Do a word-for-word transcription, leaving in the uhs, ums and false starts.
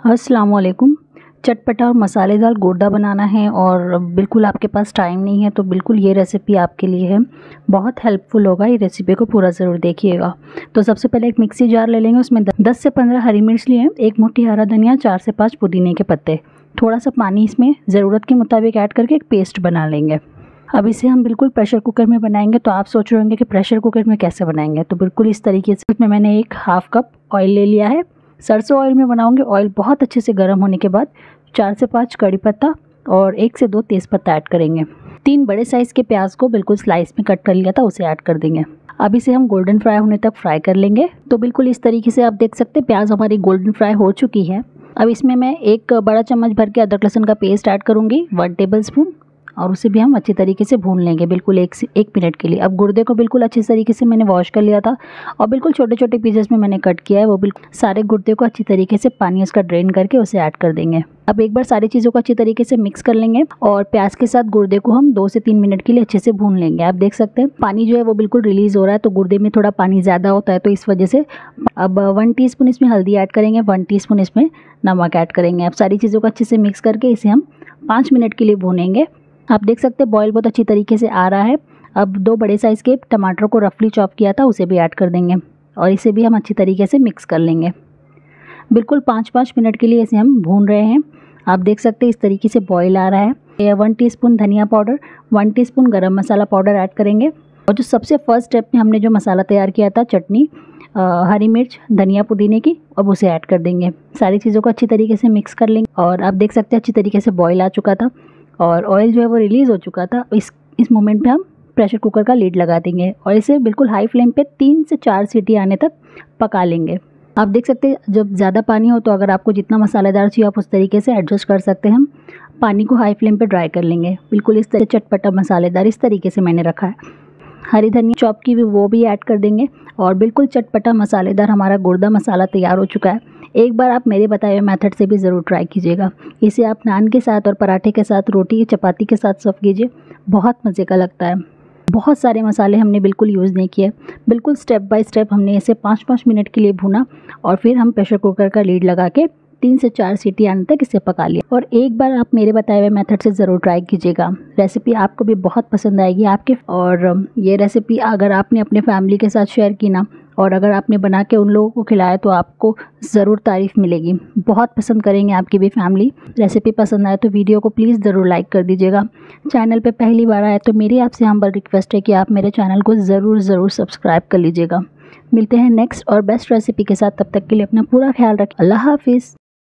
अस्सलाम वालेकुम। चटपटा और मसालेदार गोरदा बनाना है और बिल्कुल आपके पास टाइम नहीं है तो बिल्कुल ये रेसिपी आपके लिए है। बहुत हेल्पफुल होगा, ये रेसिपी को पूरा ज़रूर देखिएगा। तो सबसे पहले एक मिक्सी जार ले लेंगे, उसमें दस से पंद्रह हरी मिर्च लिए, एक मुट्ठी हरा धनिया, चार से पाँच पुदीने के पत्ते, थोड़ा सा पानी इसमें ज़रूरत के मुताबिक ऐड करके एक पेस्ट बना लेंगे। अब इसे हम बिल्कुल प्रेशर कुकर में बनाएंगे। तो आप सोच रहे होंगे कि प्रेशर कुकर में कैसे बनाएंगे, तो बिल्कुल इस तरीके से। इसमें मैंने एक हाफ़ कप ऑयल ले लिया है। सरसों ऑयल में बनाऊंगे। ऑयल बहुत अच्छे से गर्म होने के बाद चार से पाँच कड़ी पत्ता और एक से दो तेज़पत्ता ऐड करेंगे। तीन बड़े साइज़ के प्याज को बिल्कुल स्लाइस में कट कर लिया था, उसे ऐड कर देंगे। अब इसे हम गोल्डन फ्राई होने तक फ्राई कर लेंगे। तो बिल्कुल इस तरीके से आप देख सकते हैं प्याज हमारी गोल्डन फ्राई हो चुकी है। अब इसमें मैं एक बड़ा चम्मच भर के अदरक लहसुन का पेस्ट ऐड करूँगी, वन टेबल स्पून, और उसे भी हम अच्छी तरीके से भून लेंगे बिल्कुल एक से एक मिनट के लिए। अब गुर्दे को बिल्कुल अच्छी तरीके से मैंने वॉश कर लिया था और बिल्कुल छोटे छोटे पीसेस में मैंने कट किया है। वो बिल्कुल सारे गुर्दे को अच्छी तरीके से पानी उसका ड्रेन करके उसे ऐड कर देंगे। अब एक बार सारी चीज़ों को अच्छी तरीके से मिक्स कर लेंगे और प्याज के साथ गुर्दे को हम दो से तीन मिनट के लिए अच्छे से भून लेंगे। आप देख सकते हैं पानी जो है वो बिल्कुल रिलीज़ हो रहा है, तो गुर्दे में थोड़ा पानी ज़्यादा होता है, तो इस वजह से अब वन टीस्पून इसमें हल्दी ऐड करेंगे, वन टीस्पून इसमें नमक ऐड करेंगे। अब सारी चीज़ों को अच्छे से मिक्स करके इसे हम पाँच मिनट के लिए भूनेंगे। आप देख सकते हैं बॉईल बहुत अच्छी तरीके से आ रहा है। अब दो बड़े साइज़ के टमाटर को रफली चॉप किया था, उसे भी ऐड कर देंगे और इसे भी हम अच्छी तरीके से मिक्स कर लेंगे। बिल्कुल पाँच पाँच मिनट के लिए इसे हम भून रहे हैं। आप देख सकते हैं इस तरीके से बॉईल आ रहा है। वन टीस्पून धनिया पाउडर, वन टीस्पून गरम मसाला पाउडर ऐड करेंगे। और जो सबसे फर्स्ट स्टेप में हमने जो मसाला तैयार किया था, चटनी, हरी मिर्च, धनिया, पुदीने की, अब उसे ऐड कर देंगे। सारी चीज़ों को अच्छी तरीके से मिक्स कर लेंगे और आप देख सकते हैं अच्छी तरीके से बॉईल आ चुका था और ऑयल जो है वो रिलीज़ हो चुका था। इस इस मोमेंट पे हम प्रेशर कुकर का लीड लगा देंगे और इसे बिल्कुल हाई फ्लेम पे तीन से चार सीटी आने तक पका लेंगे। आप देख सकते हैं जब ज़्यादा पानी हो तो अगर आपको जितना मसालेदार चाहिए आप उस तरीके से एडजस्ट कर सकते हैं। हम पानी को हाई फ्लेम पे ड्राई कर लेंगे। बिल्कुल इस तरह चटपटा मसालेदार इस तरीके से मैंने रखा है। हरी धनिया चॉप की भी वो भी ऐड कर देंगे और बिल्कुल चटपटा मसालेदार हमारा गुर्दा मसाला तैयार हो चुका है। एक बार आप मेरे बताए हुए मेथड से भी ज़रूर ट्राई कीजिएगा। इसे आप नान के साथ और पराठे के साथ, रोटी, चपाती के साथ सर्व कीजिए, बहुत मज़े का लगता है। बहुत सारे मसाले हमने बिल्कुल यूज़ नहीं किए, बिल्कुल स्टेप बाय स्टेप हमने इसे पाँच पाँच मिनट के लिए भुना और फिर हम प्रेशर कुकर का लीड लगा के तीन से चार सीटी आने तक इसे पका लिया। और एक बार आप मेरे बताए हुए मेथड से ज़रूर ट्राई कीजिएगा। रेसिपी आपको भी बहुत पसंद आएगी आपके। और ये रेसिपी अगर आपने अपने फैमिली के साथ शेयर की ना, और अगर आपने बना के उन लोगों को खिलाया तो आपको ज़रूर तारीफ़ मिलेगी, बहुत पसंद करेंगे आपकी भी फैमिली। रेसिपी पसंद आए तो वीडियो को प्लीज़ ज़रूर लाइक कर दीजिएगा। चैनल पे पहली बार आए तो मेरी आपसे हम्बल रिक्वेस्ट है कि आप मेरे चैनल को ज़रूर ज़रूर सब्सक्राइब कर लीजिएगा। मिलते हैं नेक्स्ट और बेस्ट रेसिपी के साथ, तब तक के लिए अपना पूरा ख्याल रखें। अल्लाह हाफिज़।